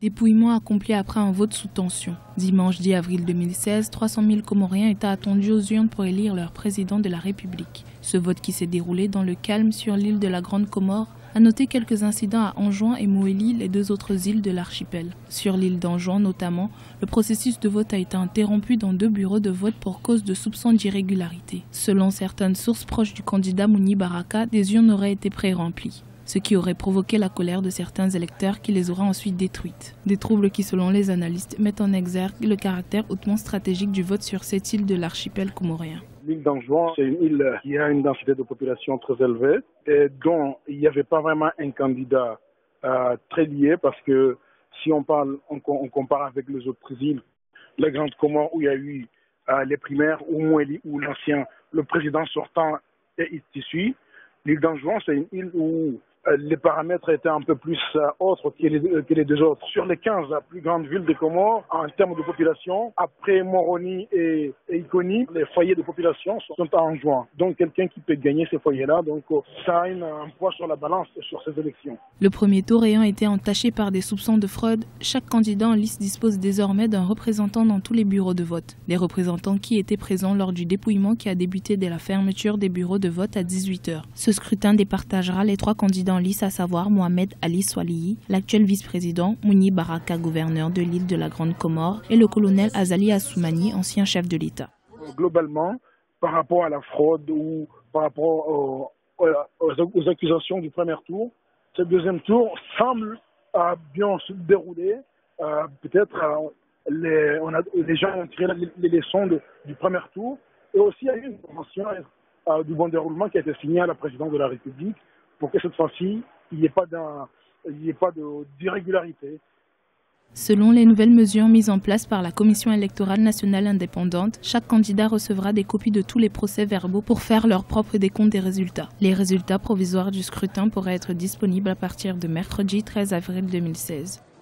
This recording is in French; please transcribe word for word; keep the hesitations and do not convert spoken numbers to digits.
Dépouillement accompli après un vote sous tension. Dimanche dix avril deux mille seize, trois cent mille Comoriens étaient attendus aux urnes pour élire leur président de la République. Ce vote qui s'est déroulé dans le calme sur l'île de la Grande Comore a noté quelques incidents à Anjouan et Moélie, les deux autres îles de l'archipel. Sur l'île d'Anjouan notamment, le processus de vote a été interrompu dans deux bureaux de vote pour cause de soupçons d'irrégularité. Selon certaines sources proches du candidat Mouni Baraka, des urnes auraient été pré-remplies, ce qui aurait provoqué la colère de certains électeurs qui les auraient ensuite détruites. Des troubles qui, selon les analystes, mettent en exergue le caractère hautement stratégique du vote sur cette île de l'archipel comorien. L'île d'Anjouan, c'est une île qui a une densité de population très élevée et dont il n'y avait pas vraiment un candidat euh, très lié, parce que si on parle, on, on compare avec les autres îles, la Grande Comore où il y a eu euh, les primaires, ou Moélie, où l'ancien, le président sortant est issu. L'île d'Anjouan, c'est une île où les paramètres étaient un peu plus autres que les, que les deux autres. Sur les quinze plus grandes villes des Comores, en termes de population, après Moroni et, et Iconi, les foyers de population sont à Anjouan. Donc quelqu'un qui peut gagner ces foyers-là, donc ça a une, un poids sur la balance sur ces élections. Le premier tour ayant été entaché par des soupçons de fraude, chaque candidat en lice dispose désormais d'un représentant dans tous les bureaux de vote. Les représentants qui étaient présents lors du dépouillement qui a débuté dès la fermeture des bureaux de vote à dix-huit heures. Ce scrutin départagera les trois candidats en lice, à savoir Mohamed Ali Swalihi, l'actuel vice-président, Mouni Baraka, gouverneur de l'île de la Grande Comore, et le colonel Azali Assoumani, ancien chef de l'État. Globalement, par rapport à la fraude ou par rapport aux, aux, aux accusations du premier tour, ce deuxième tour semble euh, bien se dérouler. Euh, Peut-être euh, les, on a, les gens ont tiré les, les leçons de, du premier tour, et aussi il y a eu une convention euh, du bon déroulement qui a été signée à la présidence de la République, pour que cette fois-ci, il n'y ait pas d'irrégularité. Selon les nouvelles mesures mises en place par la Commission électorale nationale indépendante, chaque candidat recevra des copies de tous les procès-verbaux pour faire leur propre décompte des résultats. Les résultats provisoires du scrutin pourraient être disponibles à partir de mercredi treize avril deux mille seize.